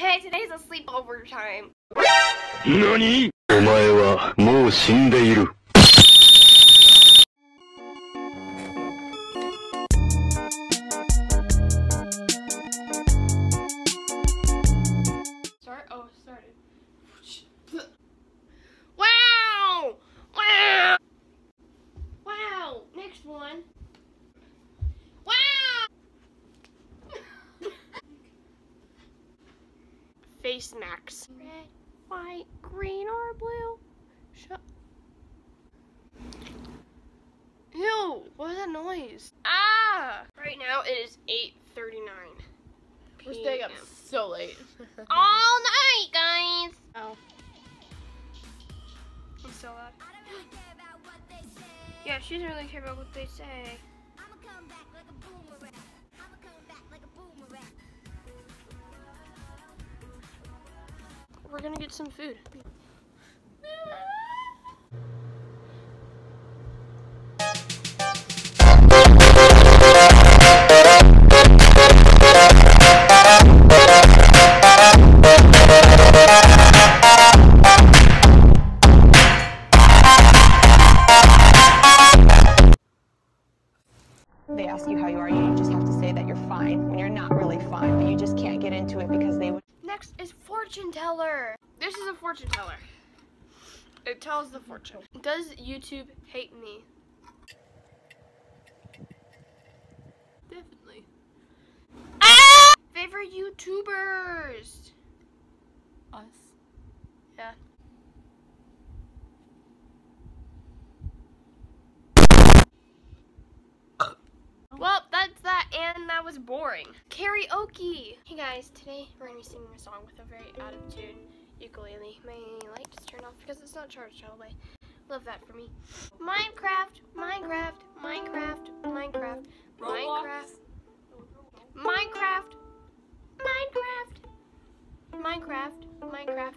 Hey, today's a sleepover time. NANI?! お前はもう死んでいる。 Start? Oh, it started. Wow! Wow! Wow! Next one. Wow! Face max. Red, white, green, or blue? Ew! What is that noise? Ah! Right now it is 8:39. We're staying up so late. All night, guys! Oh. I'm so loud. Yeah, she doesn't really care about what they say. We're gonna get some food. They ask you how you are, you just have to say that you're fine when you're not really fine, but you just can't get into it because they would. Next is fortune teller. This is a fortune teller. It tells the fortune. Does YouTube hate me? Definitely. Ah! Favorite YouTubers? Us. Yeah. Well, that's that, and that was boring. Karaoke! Hey guys, today we're gonna be singing a song with a very out of tune ukulele. My light just turned off because it's not charged all the way. Love that for me. Minecraft, Minecraft, Minecraft, Minecraft, Minecraft, Minecraft, Minecraft, Minecraft, Minecraft,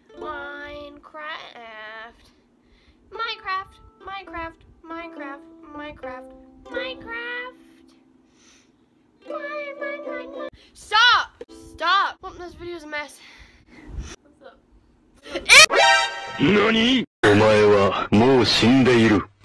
Minecraft, Minecraft, Minecraft, Minecraft, Minecraft, Minecraft. Stop! Stop! Oh, this video's a mess. What's up? NANI?! お前はもう死んでいる。